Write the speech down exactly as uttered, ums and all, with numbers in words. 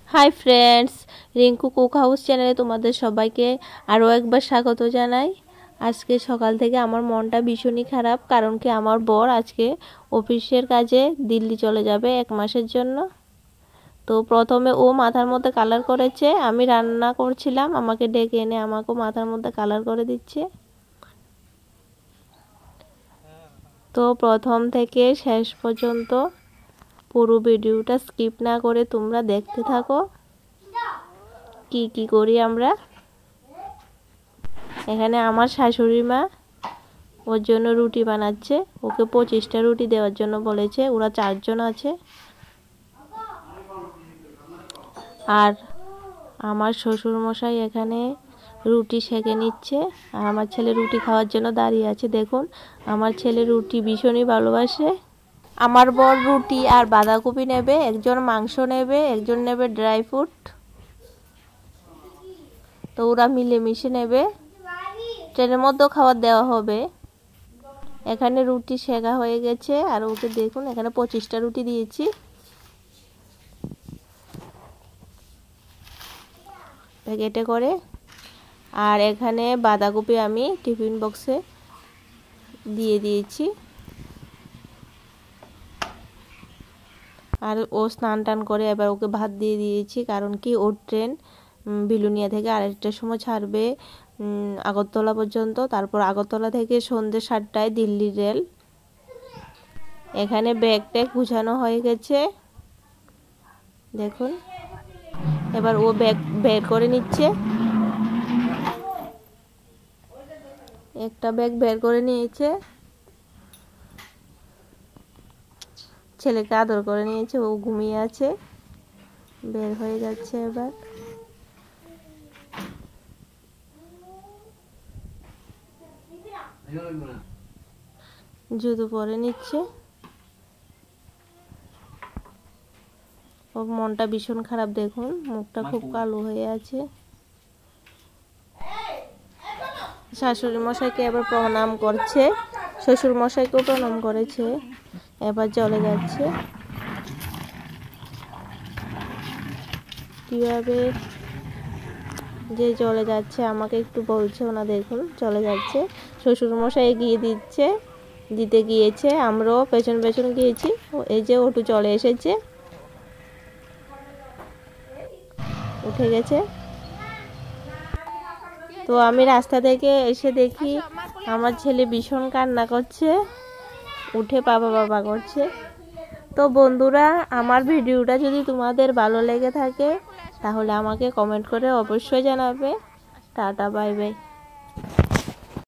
High friends, Rinku cook house চ্যানেলে তোমাদের সবাইকে আরও একবার স্বাগত জানাই। আজকে সকাল থেকে আমার মনটা ভীষণই খারাপ, কারণ কি আমার বর আজকে অফিসের কাজে দিল্লি চলে যাবে এক মাসের জন্য। তো প্রথমে ও মাথার মধ্যে কালার করেছে, আমি রান্না করছিলাম, আমাকে ডেকে এনে আমাকেও মাথার মধ্যে কালার করে দিচ্ছে। তো প্রথম থেকে শেষ পর্যন্ত পুরো ভিডিওটা স্কিপ না করে তোমরা দেখতে থাকো কি কি করি আমরা। এখানে আমার শাশুড়ি মা ওর জন্য রুটি বানাচ্ছে, ওকে পঁচিশটা রুটি দেওয়ার জন্য বলেছে, ওরা চারজন আছে। আর আমার শ্বশুর মশাই এখানে রুটি সেঁকে নিচ্ছে, আর আমার ছেলে রুটি খাওয়ার জন্য দাঁড়িয়ে আছে। দেখুন, আমার ছেলে রুটি ভীষণই ভালোবাসে। আমার বর রুটি আর বাঁধাকপি নেবে, একজন মাংস নেবে, একজন নেবে ড্রাই ফ্রুট। তো ওরা মিলেমিশে নেবে, ট্রেনের মধ্যেও খাবার দেওয়া হবে। এখানে রুটি সেকা হয়ে গেছে, আর ওকে দেখুন এখানে পঁচিশটা রুটি দিয়েছি প্যাকেটে করে। আর এখানে বাঁধাকপি আমি টিফিন বক্সে দিয়ে দিয়েছি। আর ও স্নান টান করে এবার ওকে ভাত দিয়ে দিয়েছি, কারণ কি ওর ট্রেন বিলুনিয়া থেকে আড়াইটার সময় ছাড়বে আগরতলা পর্যন্ত, তারপর আগরতলা থেকে সন্ধ্যে সাতটায় দিল্লি রেল। এখানে ব্যাগ ট্যাগ গুছানো হয়ে গেছে দেখুন। এবার ও ব্যাগ বের করে নিচ্ছে, একটা ব্যাগ বের করে নিয়েছে, ছেলেকে আদর করে নিয়েছে, ও ঘুমিয়ে আছে, বের হয়ে যাচ্ছে। এবার জুতো পরে নিচ্ছে। ওর মনটা ভীষণ খারাপ, দেখুন মুখটা খুব কালো হয়ে আছে। শাশুড়ি মশাইকে এবার প্রণাম করছে, শ্বশুর মশাইকেও প্রণাম করেছে, এবার চলে যাচ্ছে। কিভাবে যে চলে যাচ্ছে আমাকে একটু বলছে না, দেখুন চলে যাচ্ছে। শ্বশুর মশাই এগিয়ে দিচ্ছে, দিতে গিয়েছে, আমরাও পেছন পেছন গিয়েছি। এই যে ওটু চলে এসেছে, উঠে গেছে। তো আমি রাস্তা থেকে এসে দেখি আমার ছেলে ভীষণ কান্না করছে, উঠে বাবা বাবা করছে। তো বন্ধুরা, আমার ভিডিওটা যদি তোমাদের ভালো লেগে থাকে তাহলে আমাকে কমেন্ট করে অবশ্যই জানাবে। Tata, bye by.